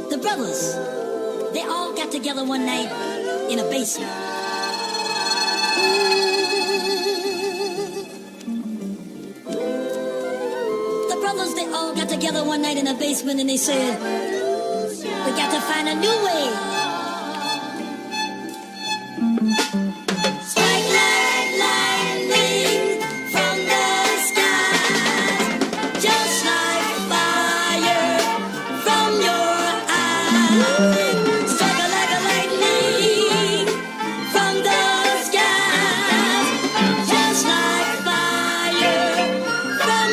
The brothers, they all got together one night in a basement. The brothers, they all got together one night in a basement and they said, we got to find a new way. Strike like lightning from the sky, just like fire from your eyes. Strike like a lightning from the sky, just like fire from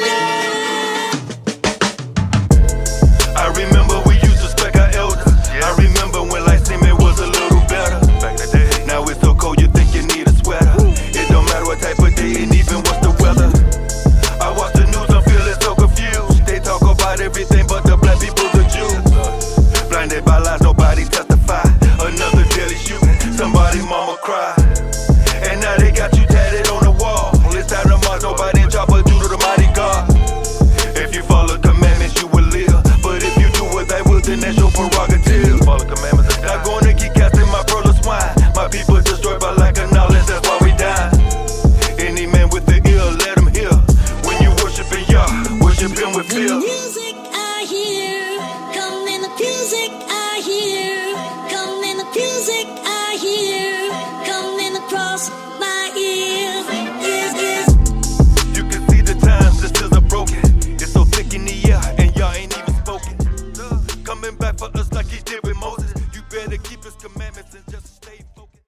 your. I remember we used to respect our elders. I remember when life seemed it was a little better. Now it's so cold you think you need a sweater. It don't matter what type of day and even what's the weather. I watch the news, I'm feeling so confused. They talk about everything but the black people, the Jews. Blinded by lies, nobody testify. Another deadly shooting, somebody mama cry. And now they got you tatted on the wall. It's time to march, nobody in charge but you to the mighty God. If you follow commandments, you will live. But if you do what they will, then that's your prerogative. Follow commandments, not gonna keep casting my pearl of swine. My people destroyed by lack of knowledge, that's why we die. Any man with the ear, let him hear. When you worshiping Yah, worship him with fear. The music I hear, come in the music I hear, come in the music I hear, come in across my ears. You can see the times, the seals are broken. It's so thick in the air, and y'all ain't even spoken. Coming back for us like he did with Moses. You better keep his commandments and just stay focused.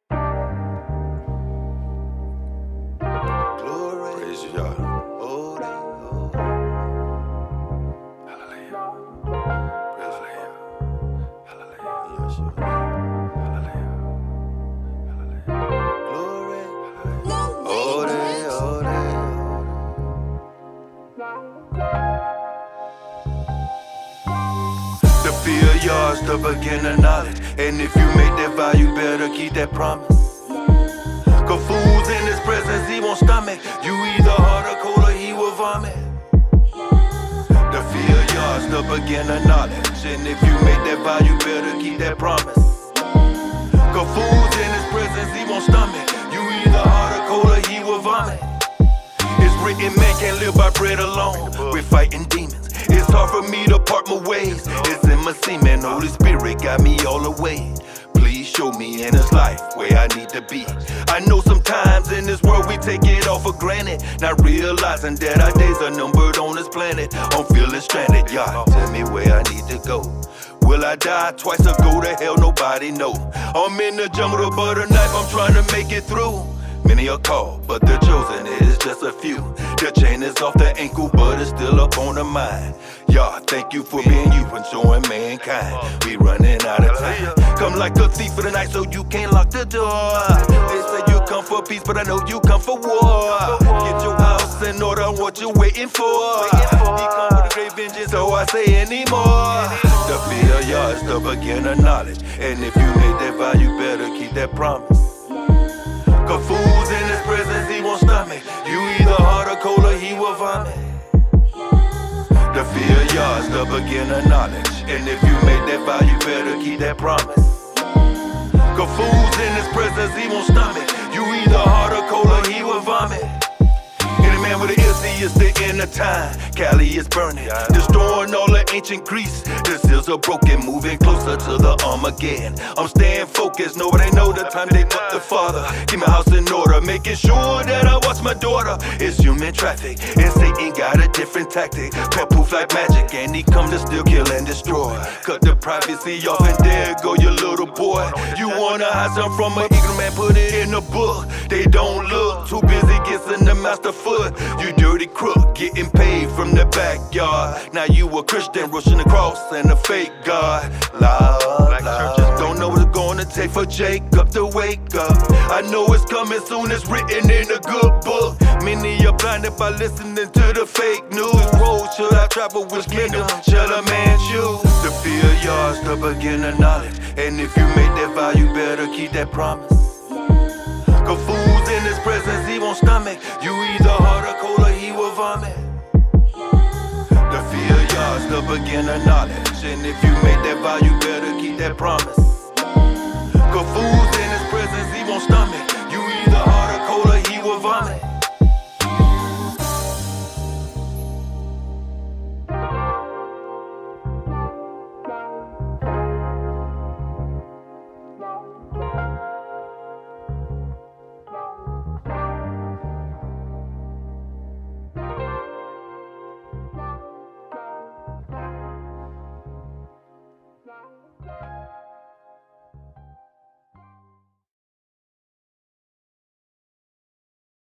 Glory, praise you, Yah. Holy, holy. Hallelujah. Praise the Lamb. Hallelujah. Yeshua. Hallelujah. Hallelujah. Glory. Holy, holy. The fear of Yah is the beginner knowledge. And if you make that vow, you better keep that promise. Cause fools in his presence, he won't stomach. You either hard or cold or he will vomit. The fear of Yah is the beginner knowledge. And if you make that vow, you better keep that promise. Cause fools in his presence, he won't stomach. You either hard or cold or he will vomit. It's written, man can't live by bread alone. We're fighting demons. It's hard for me to part my ways. It's in my semen, Holy Spirit got me all the way. Please show me in this life where I need to be. I know sometimes in this world we take it all for granted, not realizing that our days are numbered on this planet. I'm feeling stranded, Yah, tell me where I need to go. Will I die twice or go to hell? Nobody know. I'm in the jungle, but a knife, I'm trying to make it through. Many are called, but the chosen is just a few. The chain is off the ankle, but it's still up on the mind. Yah, thank you for being you and showing mankind. We running out of time. Come like a thief for the night, so you can't lock the door. They say you come for peace, but I know you come for war. Get your house in order, what you waiting for? He come with a great vengeance, so I say anymore. The fear of Yah is the beginner knowledge. And if you made that vow, you better keep that promise. Cause fools in his presence, he won't stomach. You either hard or cold or he will vomit. The fear of Yah is the beginner knowledge. And if you make that vow, you better keep that promise. Cause fools in his presence, he won't stomach. You either hard or cold or he will vomit. Any man with an ear see is the end of time. Cali is burning, destroying all the ancient Greece. The seals are broken, moving closer to the Armageddon. I'm staying focused, nobody know the time they put the Father. Keep my house in order, making sure that I watch my daughter. It's human traffic, and Satan got a different tactic. Pet poof like magic, and he come to steal, kill, and destroy. Cut the privacy off, and there go your little boy. You wanna hide something from an ignorant man, put it in a book. They don't look, too busy kissing the master foot. You dirty crook, getting paid from the backyard. Now you a Christian, rushing the cross and a fake God. Loud, loud. Don't know what it's gonna take for Jacob to wake up. I know it's coming soon, it's written in a good book. Many are blinded by listening to the fake news. Road should I travel, which kingdom shall a man choose? The fear of Yah is the beginner knowledge. And if you make that vow, you better keep that promise. Cause fools in his presence, he won't stomach. You either hard or cold or he will vomit. The fear of Yah is the beginner knowledge. And if you make that vow, you better keep that promise. Cause fools in his presence, he won't stomach. You either hot or cold or he will vomit.